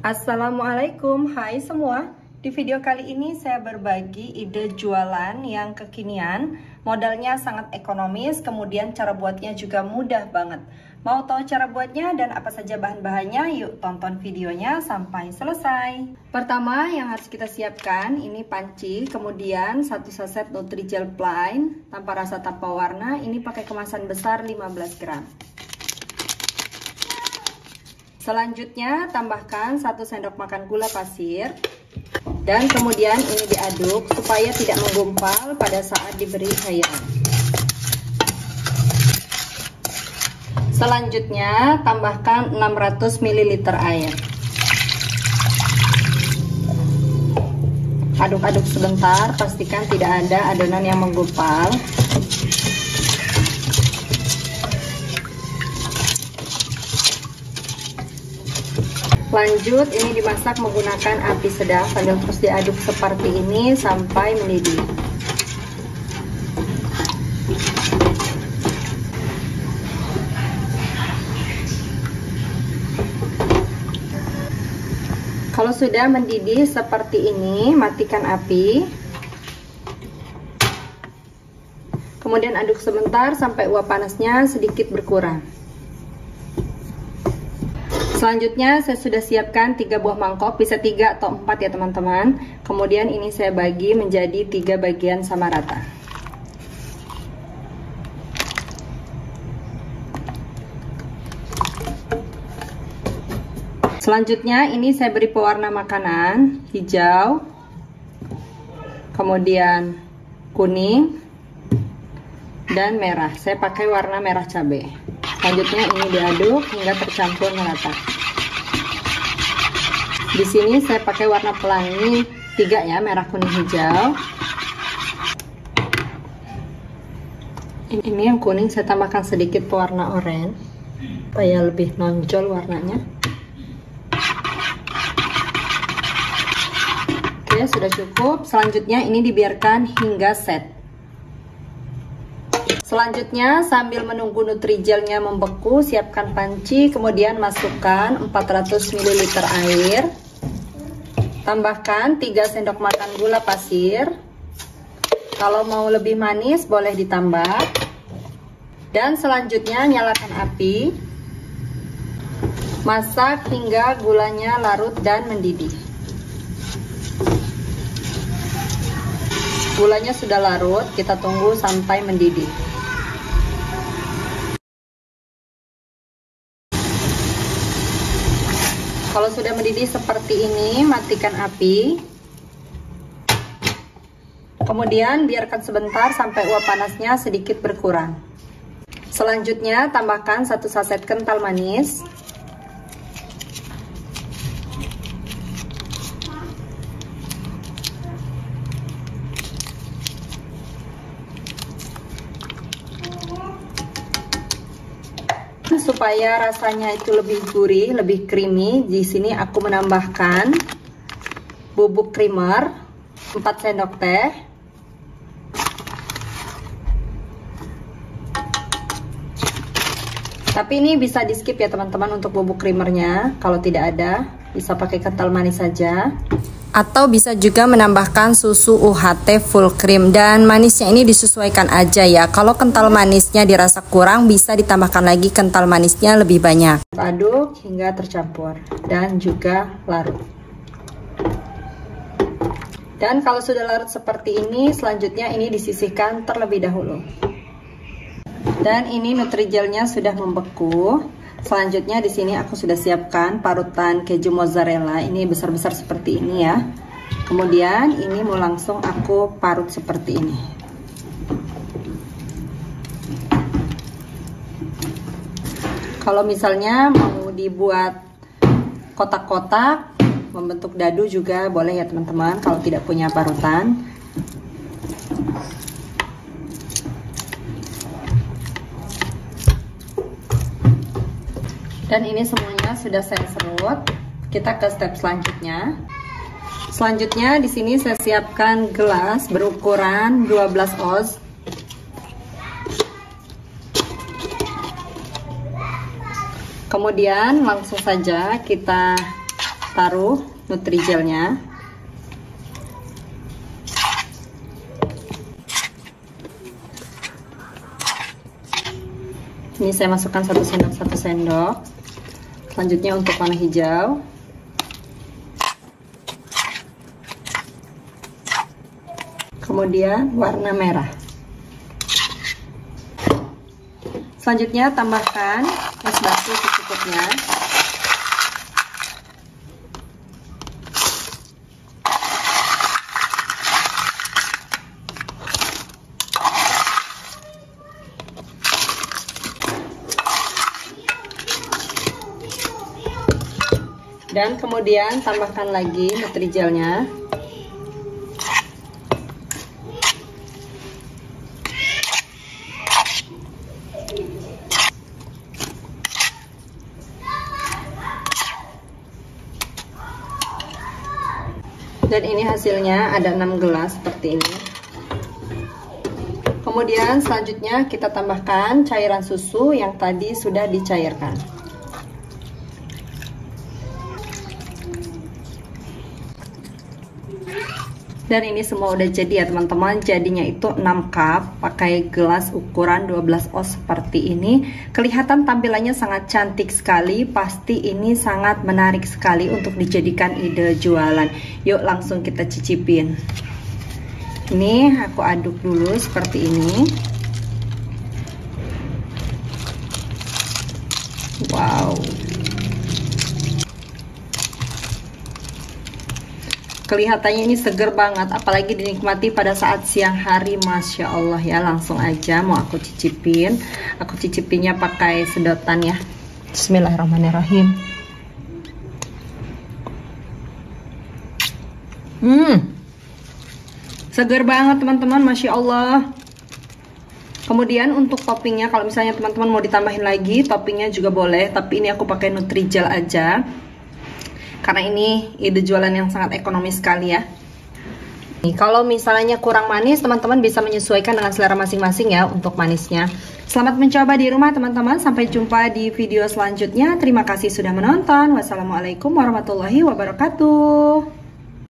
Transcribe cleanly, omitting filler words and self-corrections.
Assalamualaikum, hai semua. Di video kali ini saya berbagi ide jualan yang kekinian, modalnya sangat ekonomis, kemudian cara buatnya juga mudah banget. Mau tahu cara buatnya dan apa saja bahan-bahannya? Yuk tonton videonya sampai selesai. Pertama yang harus kita siapkan ini panci, kemudian 1 saset Nutrijel plain tanpa rasa tanpa warna, ini pakai kemasan besar 15 gram. Selanjutnya tambahkan 1 sendok makan gula pasir dan kemudian ini diaduk supaya tidak menggumpal pada saat diberi cairan. Selanjutnya tambahkan 600 ml air. Aduk-aduk sebentar, pastikan tidak ada adonan yang menggumpal. Lanjut, ini dimasak menggunakan api sedang sambil terus diaduk seperti ini sampai mendidih. Kalau sudah mendidih seperti ini, matikan api. Kemudian aduk sebentar sampai uap panasnya sedikit berkurang. Selanjutnya saya sudah siapkan 3 buah mangkok, bisa 3 atau 4 ya teman-teman. Kemudian ini saya bagi menjadi 3 bagian sama rata. Selanjutnya ini saya beri pewarna makanan, hijau, kemudian kuning, dan merah. Saya pakai warna merah cabai. Selanjutnya ini diaduk hingga tercampur merata. Di sini saya pakai warna pelangi 3 ya, merah, kuning, hijau. Ini yang kuning saya tambahkan sedikit pewarna oranye supaya lebih nonjol warnanya. Oke, sudah cukup. Selanjutnya ini dibiarkan hingga set. Selanjutnya sambil menunggu Nutrijelnya membeku, siapkan panci, kemudian masukkan 400 ml air. Tambahkan 3 sendok makan gula pasir. Kalau mau lebih manis boleh ditambah. Dan selanjutnya nyalakan api. Masak hingga gulanya larut dan mendidih. Gulanya sudah larut, kita tunggu sampai mendidih. Kalau sudah mendidih seperti ini, matikan api. Kemudian biarkan sebentar sampai uap panasnya sedikit berkurang. Selanjutnya tambahkan 1 saset kental manis. Supaya rasanya itu lebih gurih, lebih creamy, di sini aku menambahkan bubuk creamer 4 sendok teh. Tapi ini bisa di skip ya teman-teman untuk bubuk creamernya. Kalau tidak ada, bisa pakai kental manis saja. Atau bisa juga menambahkan susu UHT full cream, dan manisnya ini disesuaikan aja ya. Kalau kental manisnya dirasa kurang, bisa ditambahkan lagi kental manisnya lebih banyak. Aduk hingga tercampur dan juga larut. Dan kalau sudah larut seperti ini, selanjutnya ini disisihkan terlebih dahulu. Dan ini Nutrijelnya sudah membeku. Selanjutnya di sini aku sudah siapkan parutan keju mozzarella, ini besar-besar seperti ini ya. Kemudian ini mau langsung aku parut seperti ini. Kalau misalnya mau dibuat kotak-kotak, membentuk dadu juga boleh ya teman-teman kalau tidak punya parutan. Dan ini semuanya sudah saya serut. Kita ke step selanjutnya. Selanjutnya di sini saya siapkan gelas berukuran 12 oz. Kemudian langsung saja kita taruh Nutrigelnya. Ini saya masukkan 1 sendok. Selanjutnya untuk warna hijau. Kemudian warna merah. Selanjutnya tambahkan es batu secukupnya. Dan kemudian tambahkan lagi Nutrigelnya. Dan ini hasilnya ada 6 gelas seperti ini. Kemudian selanjutnya kita tambahkan cairan susu yang tadi sudah dicairkan. Dan ini semua udah jadi ya teman-teman. Jadinya itu 6 cup pakai gelas ukuran 12 oz seperti ini. Kelihatan tampilannya sangat cantik sekali. Pasti ini sangat menarik sekali untuk dijadikan ide jualan. Yuk langsung kita cicipin. Ini aku aduk dulu seperti ini. Wow. Kelihatannya ini seger banget, apalagi dinikmati pada saat siang hari. Masya Allah ya, langsung aja mau aku cicipin. Aku cicipinnya pakai sedotan ya. Bismillahirrahmanirrahim. Seger banget teman-teman, Masya Allah. Kemudian untuk toppingnya, kalau misalnya teman-teman mau ditambahin lagi, toppingnya juga boleh. Tapi ini aku pakai Nutrigel aja. Karena ini ide jualan yang sangat ekonomis sekali ya. Nih, kalau misalnya kurang manis, teman-teman bisa menyesuaikan dengan selera masing-masing ya untuk manisnya. Selamat mencoba di rumah teman-teman. Sampai jumpa di video selanjutnya. Terima kasih sudah menonton. Wassalamualaikum warahmatullahi wabarakatuh.